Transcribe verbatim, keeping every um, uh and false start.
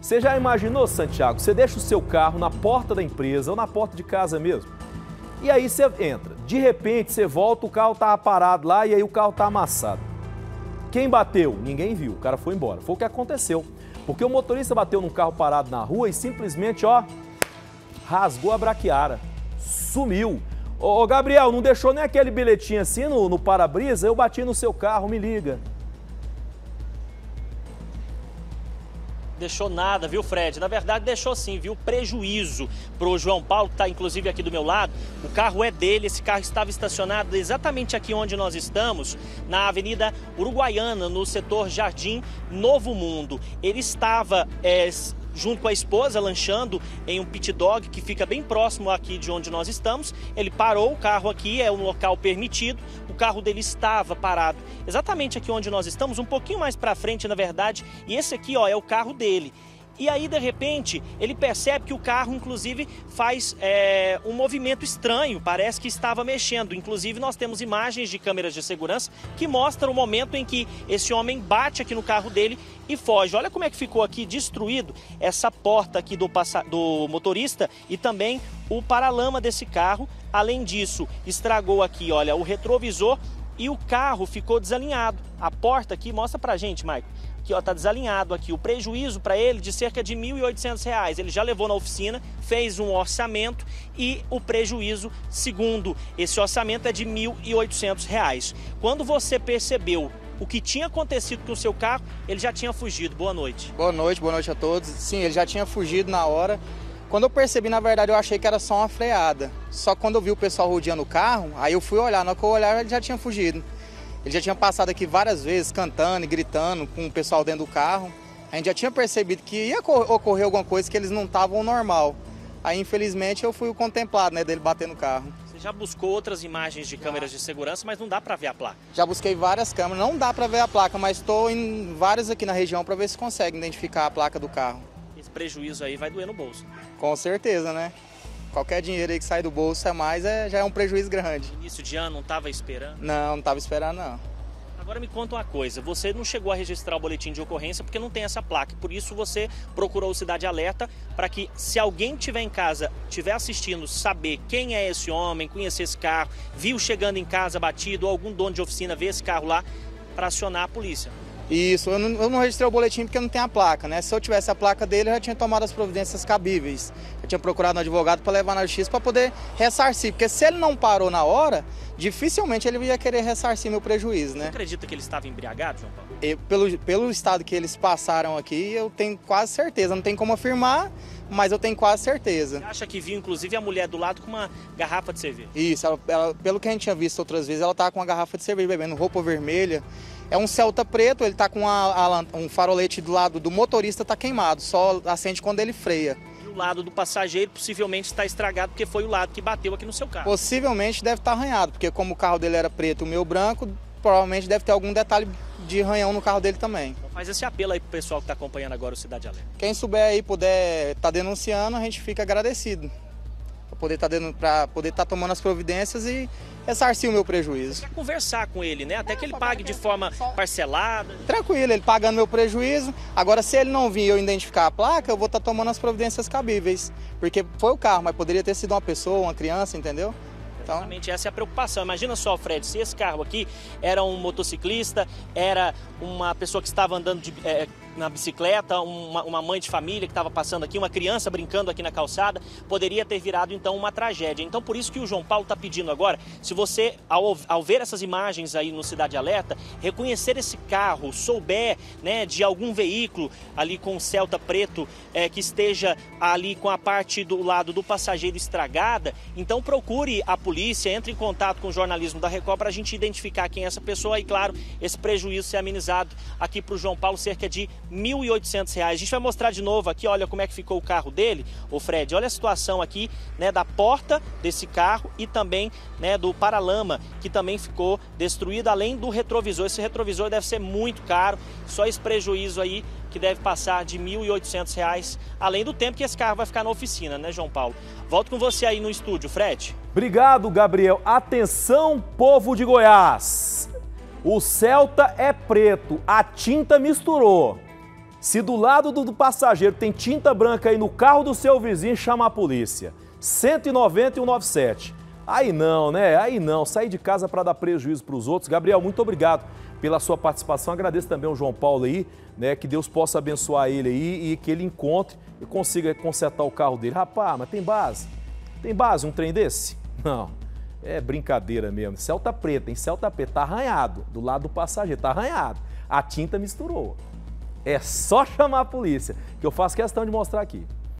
Você já imaginou, Santiago, você deixa o seu carro na porta da empresa ou na porta de casa mesmo? E aí você entra, de repente você volta, o carro tá parado lá e aí o carro tá amassado. Quem bateu? Ninguém viu, o cara foi embora. Foi o que aconteceu. Porque o motorista bateu num carro parado na rua e simplesmente, ó, rasgou a braquiara. Sumiu. Ô, ô Gabriel, não deixou nem aquele bilhetinho assim no, no para-brisa? Eu bati no seu carro, me liga. Deixou nada, viu, Fred? Na verdade, deixou sim, viu? Prejuízo pro João Paulo, que está inclusive aqui do meu lado. O carro é dele, esse carro estava estacionado exatamente aqui onde nós estamos, na Avenida Uruguaiana, no setor Jardim Novo Mundo. Ele estava é, junto com a esposa, lanchando em um pit dog que fica bem próximo aqui de onde nós estamos. Ele parou o carro aqui, é um local permitido. O carro dele estava parado exatamente aqui onde nós estamos, um pouquinho mais para frente, na verdade. E esse aqui, ó, é o carro dele. E aí, de repente, ele percebe que o carro, inclusive, faz é, um movimento estranho, parece que estava mexendo. Inclusive, nós temos imagens de câmeras de segurança que mostram o momento em que esse homem bate aqui no carro dele e foge. Olha como é que ficou aqui destruído essa porta aqui do, do motorista e também o paralama desse carro. Além disso, estragou aqui, olha, o retrovisor e o carro ficou desalinhado. A porta aqui, mostra pra gente, Maicon. Aqui, ó, tá desalinhado aqui. O prejuízo para ele de cerca de mil e oitocentos reais. Ele já levou na oficina, fez um orçamento e o prejuízo, segundo esse orçamento, é de mil e oitocentos reais. Quando você percebeu o que tinha acontecido com o seu carro, ele já tinha fugido. Boa noite. Boa noite, boa noite a todos. Sim, ele já tinha fugido na hora. Quando eu percebi, na verdade, eu achei que era só uma freada. Só que quando eu vi o pessoal rodeando o carro, aí eu fui olhar. Na hora que eu olhar, ele já tinha fugido. Ele já tinha passado aqui várias vezes, cantando e gritando com o pessoal dentro do carro. A gente já tinha percebido que ia ocorrer alguma coisa, que eles não estavam normal. Aí, infelizmente, eu fui o contemplado, né, dele bater no carro. Você já buscou outras imagens de câmeras de segurança, mas não dá para ver a placa? Já busquei várias câmeras, não dá para ver a placa, mas estou em várias aqui na região para ver se consegue identificar a placa do carro. Esse prejuízo aí vai doer no bolso. Com certeza, né? Qualquer dinheiro aí que sai do bolso a mais é, já é um prejuízo grande. Início de ano, não estava esperando? Não, não estava esperando, não. Agora me conta uma coisa, você não chegou a registrar o boletim de ocorrência porque não tem essa placa. Por isso você procurou o Cidade Alerta para que, se alguém estiver em casa, estiver assistindo, saber quem é esse homem, conhecer esse carro, viu chegando em casa batido, ou algum dono de oficina ver esse carro lá, para acionar a polícia. Isso, eu não, eu não registrei o boletim porque não tem a placa, né? Se eu tivesse a placa dele, eu já tinha tomado as providências cabíveis. Eu tinha procurado um advogado para levar na justiça para poder ressarcir, porque se ele não parou na hora, dificilmente ele ia querer ressarcir meu prejuízo, né? Você acredita que ele estava embriagado, João Paulo? Eu, pelo, pelo estado que eles passaram aqui, eu tenho quase certeza. Não tem como afirmar, mas eu tenho quase certeza. Você acha que viu, inclusive, a mulher do lado com uma garrafa de cerveja? Isso, ela, ela, pelo que a gente tinha visto outras vezes, ela estava com uma garrafa de cerveja bebendo, roupa vermelha. É um Celta preto, ele está com a, a, um farolete do lado do motorista, está queimado, só acende quando ele freia. E o lado do passageiro possivelmente está estragado porque foi o lado que bateu aqui no seu carro. Possivelmente deve estar arranhado, porque como o carro dele era preto e o meu branco, provavelmente deve ter algum detalhe de arranhão no carro dele também. Então faz esse apelo aí pro pessoal que está acompanhando agora o Cidade Alerta. Quem souber aí, puder estar tá denunciando, a gente fica agradecido. Para poder estar tá poder tá tomando as providências e ressarcir o meu prejuízo. Você quer conversar com ele, né? Até que ele pague de forma parcelada. Tranquilo, ele pagando meu prejuízo. Agora, se ele não vir e eu identificar a placa, eu vou estar tá tomando as providências cabíveis. Porque foi o carro, mas poderia ter sido uma pessoa, uma criança, entendeu? Então... Exatamente, essa é a preocupação. Imagina só, Fred, se esse carro aqui era um motociclista, era uma pessoa que estava andando de, é, na bicicleta, uma, uma mãe de família que estava passando aqui, uma criança brincando aqui na calçada, poderia ter virado então uma tragédia. Então por isso que o João Paulo está pedindo agora, se você, ao, ao ver essas imagens aí no Cidade Alerta, reconhecer esse carro, souber, né, de algum veículo ali com o Celta preto é, que esteja ali com a parte do lado do passageiro estragada, então procure a polícia. Polícia, entre em contato com o jornalismo da Record para a gente identificar quem é essa pessoa e, claro, esse prejuízo ser amenizado aqui para o João Paulo, cerca de mil e oitocentos reais. A gente vai mostrar de novo aqui, olha como é que ficou o carro dele, o Fred, olha a situação aqui, né, da porta desse carro e também, né, do paralama, que também ficou destruído, além do retrovisor. Esse retrovisor deve ser muito caro, só esse prejuízo aí que deve passar de mil e oitocentos reais, além do tempo que esse carro vai ficar na oficina, né, João Paulo? Volto com você aí no estúdio, Fred. Obrigado, Gabriel. Atenção, povo de Goiás. O Celta é preto, a tinta misturou. Se do lado do, do passageiro tem tinta branca aí no carro do seu vizinho, chama a polícia. cento e noventa e cento e noventa e sete. Aí não, né? Aí não. Sair de casa para dar prejuízo para os outros. Gabriel, muito obrigado pela sua participação. Agradeço também ao João Paulo aí, né? Que Deus possa abençoar ele aí e que ele encontre e consiga consertar o carro dele. Rapaz, mas tem base? Tem base um trem desse? Não. É brincadeira mesmo. Celta preta, hein? Celta preta. Tá arranhado. Do lado do passageiro. Tá arranhado. A tinta misturou. É só chamar a polícia, que eu faço questão de mostrar aqui.